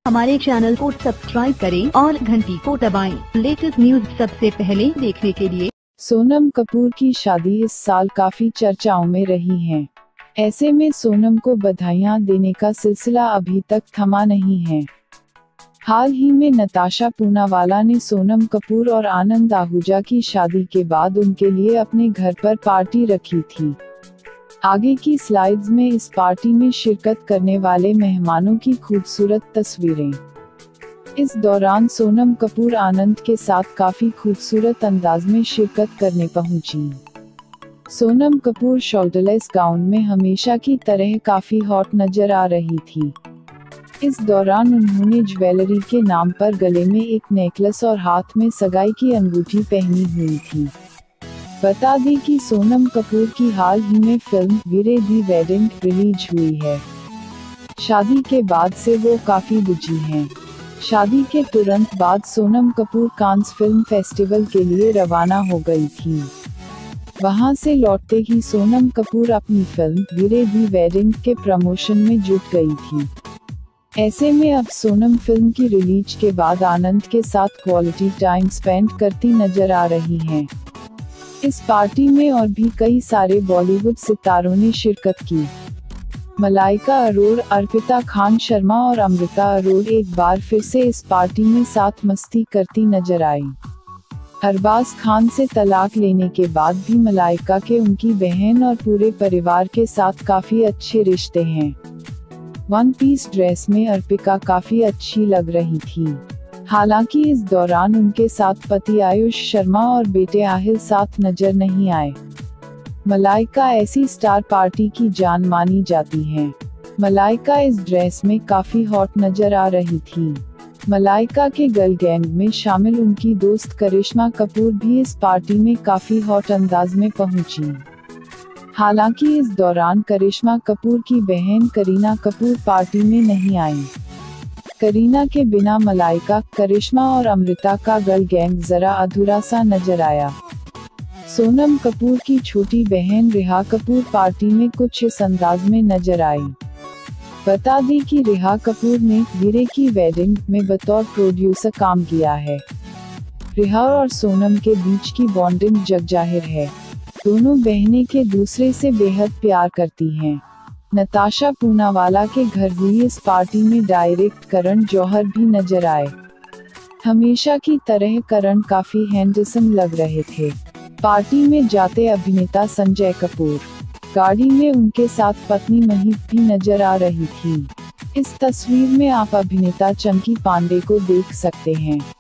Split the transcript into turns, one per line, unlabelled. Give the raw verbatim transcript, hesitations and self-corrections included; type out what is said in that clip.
हमारे चैनल को सब्सक्राइब करें और घंटी को दबाएं। लेटेस्ट न्यूज सबसे पहले देखने के लिए।
सोनम कपूर की शादी इस साल काफी चर्चाओं में रही है। ऐसे में सोनम को बधाइयां देने का सिलसिला अभी तक थमा नहीं है। हाल ही में नताशा पूनावाला ने सोनम कपूर और आनंद आहूजा की शादी के बाद उनके लिए अपने घर पर पार्टी रखी थी। आगे की स्लाइड्स में इस पार्टी में शिरकत करने वाले मेहमानों की खूबसूरत तस्वीरें। इस दौरान सोनम कपूर आनंद के साथ काफी खूबसूरत अंदाज में शिरकत करने पहुंची। सोनम कपूर शोल्डरलेस गाउन में हमेशा की तरह काफी हॉट नजर आ रही थी। इस दौरान उन्होंने ज्वेलरी के नाम पर गले में एक नेकलेस और हाथ में सगाई की अंगूठी पहनी हुई थी। बता दें कि सोनम कपूर की हाल ही में फिल्म वीरे दी वेडिंग रिलीज हुई है। शादी के बाद से वो काफी बिजी हैं। शादी के तुरंत बाद Sonam Kapoor Cannes film festival के लिए रवाना हो गई थी। वहां से लौटते ही सोनम कपूर अपनी फिल्म वीरे दी वेडिंग के प्रमोशन में जुट गई थी। ऐसे में अब सोनम फिल्म की रिलीज के बाद आनंद के साथ क्वालिटी टाइम स्पेंड करती नजर आ रही हैं। इस पार्टी में और भी कई सारे बॉलीवुड सितारों ने शिरकत की। मलाइका अरोड़, अर्पिता खान शर्मा और अमृता अरोड़ एक बार फिर से इस पार्टी में साथ मस्ती करती नजर आई। अरबाज खान से तलाक लेने के बाद भी मलाइका के उनकी बहन और पूरे परिवार के साथ काफी अच्छे रिश्ते हैं। वन पीस ड्रेस में अर्पिता काफी अच्छी लग रही थी। हालांकि इस दौरान उनके साथ पति आयुष शर्मा और बेटे आहिल साथ नजर नहीं आए। मलाइका ऐसी स्टार पार्टी की जान मानी जाती हैं। मलाइका इस ड्रेस में काफी हॉट नजर आ रही थी। मलाइका के गर्ल गैंग में शामिल उनकी दोस्त करिश्मा कपूर भी इस पार्टी में काफी हॉट अंदाज में पहुंची। हालांकि इस दौरान करिश्मा कपूर की बहन करीना कपूर पार्टी में नहीं आई। करीना के बिना मलाइका, करिश्मा और अमृता का गर्ल गैंग जरा अधूरा सा नजर आया। सोनम कपूर की छोटी बहन रिहा कपूर पार्टी में कुछ इस अंदाज में नजर आई। बता दें कि रिहा कपूर ने वीरे की वेडिंग में बतौर प्रोड्यूसर काम किया है। रिहा और सोनम के बीच की बॉन्डिंग जगजाहिर है। दोनों बहनें के दूसरे से बेहद प्यार करती हैं। नताशा पूनावाला के घर हुई इस पार्टी में डायरेक्टर करण जौहर भी नजर आए। हमेशा की तरह करण काफी हैंडसम लग रहे थे। पार्टी में जाते अभिनेता संजय कपूर, गाड़ी में उनके साथ पत्नी महक भी नजर आ रही थी। इस तस्वीर में आप अभिनेता चंकी पांडे को देख सकते हैं।